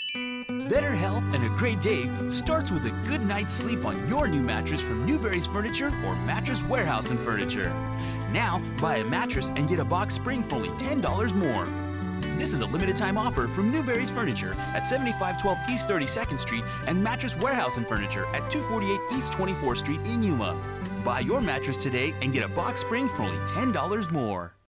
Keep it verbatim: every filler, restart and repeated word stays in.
Better health and a great day starts with a good night's sleep on your new mattress from Newberry's Furniture or Mattress Warehouse and Furniture. Now, buy a mattress and get a box spring for only ten dollars more. This is a limited time offer from Newberry's Furniture at seventy-five twelve East thirty-second Street and Mattress Warehouse and Furniture at two forty-eight East twenty-fourth Street in Yuma. Buy your mattress today and get a box spring for only ten dollars more.